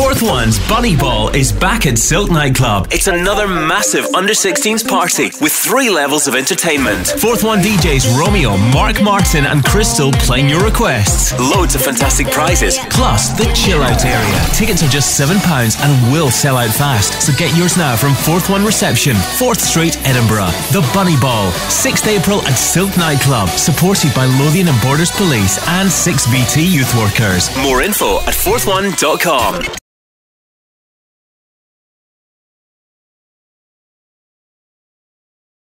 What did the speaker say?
Fourth One's Bunny Ball is back at Silk Nightclub. It's another massive under-16s party with 3 levels of entertainment. Fourth One DJs Romeo, Mark Martin and Crystal playing your requests. Loads of fantastic prizes, plus the chill-out area. Tickets are just £7 and will sell out fast, so get yours now from Fourth One Reception, 4th Street, Edinburgh. The Bunny Ball, 6th April at Silk Nightclub, supported by Lothian and Borders Police and 6VT Youth Workers. More info at fourthone.com.